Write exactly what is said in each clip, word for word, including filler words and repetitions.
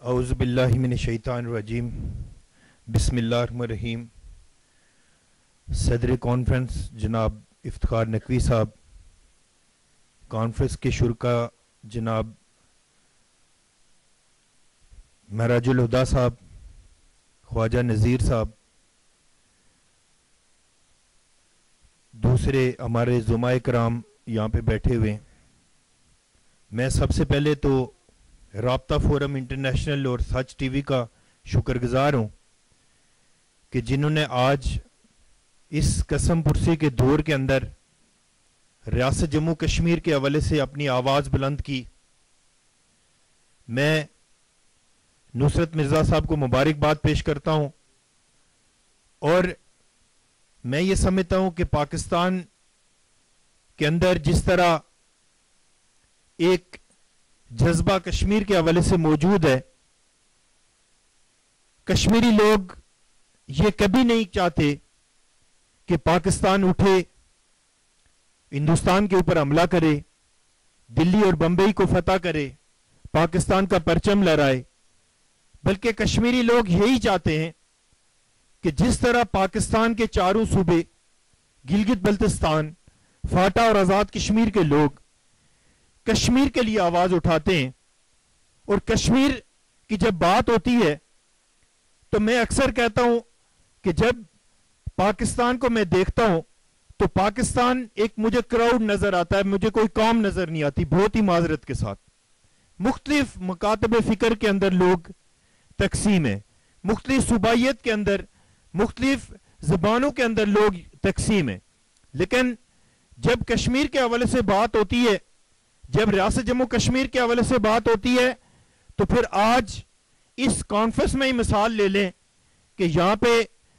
اعوذ باللہ من الشیطان الرجیم بسم اللہ الرحمن الرحیم. صدر کانفرنس جناب افتخار نقوی صاحب، کانفرنس کے شرکا جناب معراج الہدیٰ صاحب، خواجہ نذیر صاحب، دوسرے ہمارے زمرۂ کرام یہاں پہ بیٹھے ہوئے ہیں. میں سب سے پہلے تو رابطہ فورم انٹرنیشنل اور سچ ٹی وی کا شکر گزار ہوں کہ جنہوں نے آج اس قسم پرسی کے دور کے اندر ریاست جموں کشمیر کے حوالے سے اپنی آواز بلند کی. میں نصرت مرزا صاحب کو مبارکباد پیش کرتا ہوں اور میں یہ سمجھتا ہوں کہ پاکستان کے اندر جس طرح ایک جذبہ کشمیر کے حوالے سے موجود ہے، کشمیری لوگ یہ کبھی نہیں چاہتے کہ پاکستان اٹھے، ہندوستان کے اوپر حملہ کرے، دلی اور بمبئی کو فتح کرے، پاکستان کا پرچم لہرائے، بلکہ کشمیری لوگ یہی چاہتے ہیں کہ جس طرح پاکستان کے چاروں صوبے، گلگت بلتستان، فاٹا اور آزاد کشمیر کے لوگ کشمیر کے لیے آواز اٹھاتے ہیں. اور کشمیر کی جب بات ہوتی ہے تو میں اکثر کہتا ہوں کہ جب پاکستان کو میں دیکھتا ہوں تو پاکستان ایک مجھے کراؤڈ نظر آتا ہے، مجھے کوئی قوم نظر نہیں آتی. بہت ہی معذرت کے ساتھ مختلف مکاتب فکر کے اندر لوگ تقسیم ہیں، مختلف صوبائیت کے اندر، مختلف زبانوں کے اندر لوگ تقسیم ہیں. لیکن جب کشمیر کے حوالے سے بات ہوتی ہے، جب ریاست جموں کشمیر کے حوالے سے بات ہوتی ہے تو پھر آج اس کانفرنس میں ہی مثال لے لیں کہ یہاں پہ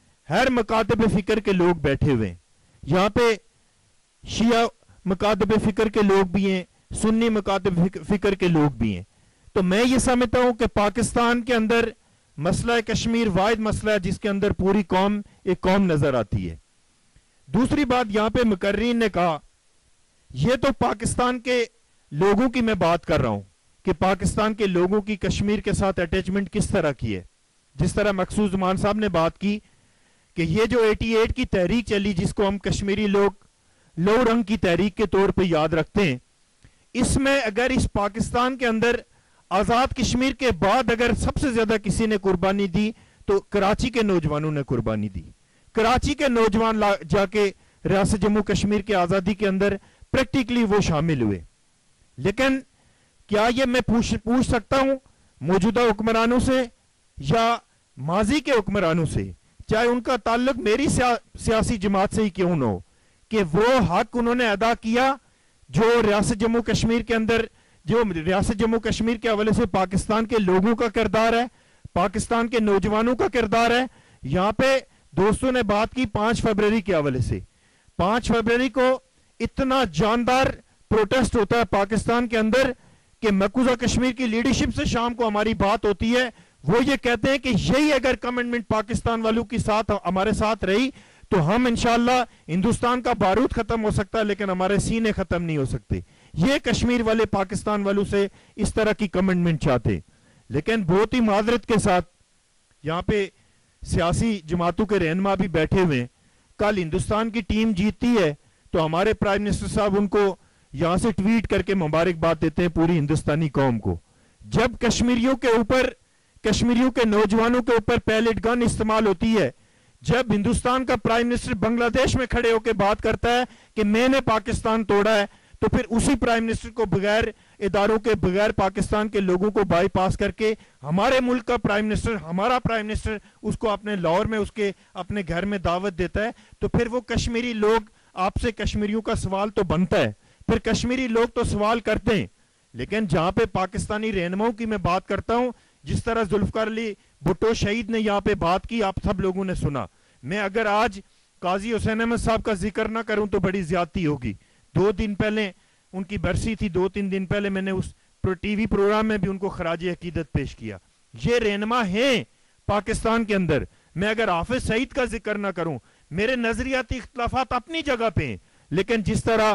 ہر مکاتب فکر کے لوگ بیٹھے ہوئے ہیں. یہاں پہ شیعہ مکاتب فکر کے لوگ بھی ہیں، سنی مکاتب فکر کے لوگ بھی ہیں. تو میں یہ سمجھتا ہوں کہ پاکستان کے اندر مسئلہ کشمیر واحد مسئلہ ہے جس کے اندر پوری قوم ایک قوم نظر آتی ہے. دوسری بات یہاں پہ مقررین نے کہا، یہ تو پاکستان کے لوگوں کی میں بات کر رہا ہوں کہ پاکستان کے لوگوں کی کشمیر کے ساتھ اٹیچمنٹ کس طرح کی ہے. جس طرح مقصود زمان صاحب نے بات کی کہ یہ جو ایٹی ایٹ کی تحریک چلی، جس کو ہم کشمیری لوگ لو رنگ کی تحریک کے طور پہ یاد رکھتے ہیں، اس میں اگر اس پاکستان کے اندر آزاد کشمیر کے بعد اگر سب سے زیادہ کسی نے قربانی دی تو کراچی کے نوجوانوں نے قربانی دی. کراچی کے نوجوان جا کے ریاست جموں کشمیر کے آزادی کے اندر پریکٹیکلی وہ شامل ہوئے. لیکن کیا یہ میں پوچھ پوچھ سکتا ہوں موجودہ حکمرانوں سے یا ماضی کے حکمرانوں سے، چاہے ان کا تعلق میری سیا سیاسی جماعت سے ہی کیوں نہ ہو، کہ وہ حق انہوں نے ادا کیا جو ریاست جموں کشمیر کے اندر، جو ریاست جموں کشمیر کے حوالے سے پاکستان کے لوگوں کا کردار ہے، پاکستان کے نوجوانوں کا کردار ہے. یہاں پہ دوستوں نے بات کی پانچ فروری کے حوالے سے. پانچ فروری کو اتنا جاندار پروٹیسٹ ہوتا ہے پاکستان کے اندر کہ مقبوضہ کشمیر کی لیڈرشپ سے شام کو ہماری بات ہوتی ہے. وہ یہ کہتے ہیں کہ یہی اگر کمٹمنٹ پاکستان والوں کی ساتھ ہمارے ساتھ رہی تو ہم انشاءاللہ ہندوستان کا بارود ختم ہو سکتا ہے لیکن ہمارے سینے ختم نہیں ہو سکتے. یہ کشمیر والے پاکستان والوں سے اس طرح کی کمٹمنٹ چاہتے. لیکن بہت ہی معذرت کے ساتھ یہاں پہ سیاسی جماعتوں کے رہنما بھی بیٹھے ہوئے ہیں. کل ہندوستان کی ٹیم جیتتی ہے تو ہمارے پرائم منسٹر صاحب ان کو یہاں سے ٹویٹ کر کے مبارکباد دیتے ہیں پوری ہندوستانی قوم کو. جب کشمیریوں کے اوپر، کشمیریوں کے نوجوانوں کے اوپر پیلٹ گن استعمال ہوتی ہے، جب ہندوستان کا پرائم منسٹر بنگلہ دیش میں کھڑے ہو کے بات کرتا ہے کہ میں نے پاکستان توڑا ہے، تو پھر اسی پرائم منسٹر کو بغیر اداروں کے، بغیر پاکستان کے لوگوں کو بائی پاس کر کے ہمارے ملک کا پرائم منسٹر، ہمارا پرائم منسٹر اس کو اپنے لاہور میں اس کے اپنے گھر میں دعوت دیتا ہے. تو پھر وہ کشمیری لوگ، آپ سے کشمیریوں کا سوال تو بنتا ہے، پھر کشمیری لوگ تو سوال کرتے ہیں. لیکن جہاں پہ پاکستانی رہنماؤں کی میں بات کرتا ہوں، جس طرح ذوالفقار علی بھٹو شہید نے یہاں پہ بات کی، آپ سب لوگوں نے سنا. میں اگر آج قاضی حسین احمد صاحب کا ذکر نہ کروں تو بڑی زیادتی ہوگی. دو دن پہلے ان کی برسی تھی، دو تین دن پہلے میں نے اس ٹی وی پروگرام میں بھی ان کو خراج عقیدت پیش کیا. یہ رہنما ہیں پاکستان کے اندر. میں اگر حافظ سعید کا ذکر نہ کروں، میرے نظریاتی اختلافات اپنی جگہ پہ ہیں، لیکن جس طرح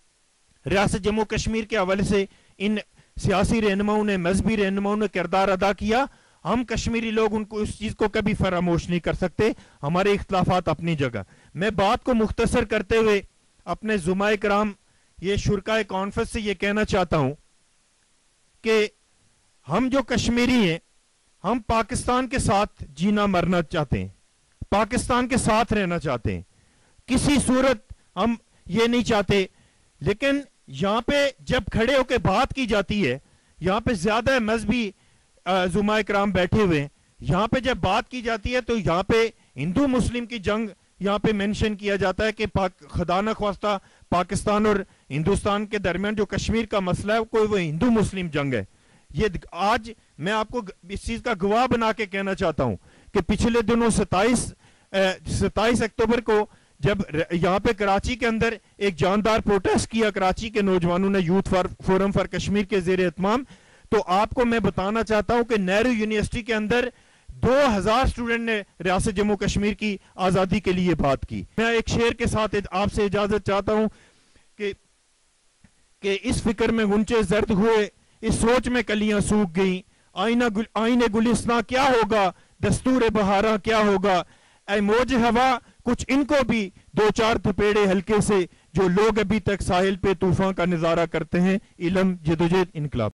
ریاست جموں کشمیر کے حوالے سے ان سیاسی رہنماؤں نے، مذہبی رہنماؤں نے کردار ادا کیا، ہم کشمیری لوگ ان کو اس چیز کو کبھی فراموش نہیں کر سکتے. ہمارے اختلافات اپنی جگہ. میں بات کو مختصر کرتے ہوئے اپنے زمرہ کرام یہ شرکائے کانفرنس سے یہ کہنا چاہتا ہوں کہ ہم جو کشمیری ہیں ہم پاکستان کے ساتھ جینا مرنا چاہتے ہیں, پاکستان کے ساتھ رہنا چاہتے ہیں, کسی صورت ہم یہ نہیں چاہتے. لیکن یہاں پہ جب کھڑے ہو کے بات کی جاتی ہے, یہاں پہ زیادہ مذہبی زمرہ کرام بیٹھے ہوئے ہیں, یہاں پہ جب بات کی جاتی ہے تو یہاں پہ ہندو مسلم کی جنگ یہاں پہ مینشن کیا جاتا ہے کہ خدا نخواستہ پاکستان اور ہندوستان کے درمیان جو کشمیر کا مسئلہ ہے کوئی وہ ہندو مسلم جنگ ہے. یہ آج میں آپ کو اس چیز کا گواہ بنا کے کہنا چاہتا ہوں کہ پچھلے دنوں ستائیس ستائیس اکتوبر کو جب یہاں پہ کراچی کے اندر ایک جاندار پروٹیسٹ کیا کراچی کے نوجوانوں نے youth for forum for Kashmir کے زیر اہتمام, تو آپ کو میں بتانا چاہتا ہوں کہ نہرو یونیورسٹی کے اندر دو ہزار سٹوڈنٹ نے ریاست جموں کشمیر کی آزادی کے لیے بات کی. میں ایک شعر کے ساتھ آپ سے اجازت چاہتا ہوں کہ کہ اس فکر میں غنچے زرد ہوئے, اس سوچ میں کلیاں سوکھ گئیں, آئینہ گل آئینے گلستاں کیا ہوگا, دستور بہاراں کیا ہوگا, اے موج ہوا کچھ ان کو بھی دو چار تھپیڑے ہلکے سے, جو لوگ ابھی تک ساحل پہ طوفان کا نظارہ کرتے ہیں. علم جدوجہد انقلاب.